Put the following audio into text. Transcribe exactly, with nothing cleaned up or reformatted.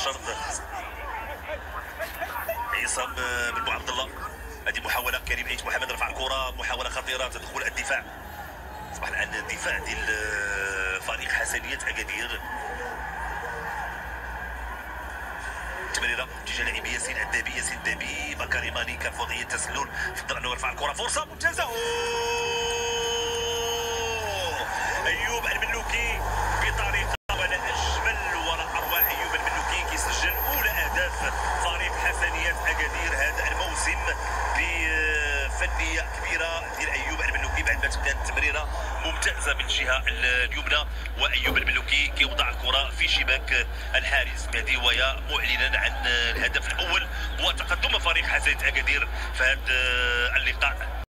الشرط عصام بن عبد الله. هذه محاوله كريم عيد محمد رفع الكره، محاوله خطيره تدخل الدفاع. اصبح الان الدفاع ديال فريق حسنيه اكادير. تمريره اتجاه لاعب ياسين الدابي، ياسين الدابي بكري ماني كان في وضعيه تسلل في الدرع انه يرفع الكره، فرصه ممتازه. ايوب الملوكي بطريقه ولا اجمل ولا اروع. ايوب الملوكي كيسجل اولى اهداف فريق حسنيه اكادير هذا الموسم بفنيه كبيره ديال ايوب الملوكي بعد ما كانت تمريره ممتازه من الجهه اليمنى، وايوب الملوكي كيوضع الكره في شباك الحارس مهدي ويا، معلنا عن الهدف الاول وتقدم فريق حسنيه اكادير في هذا اللقاء.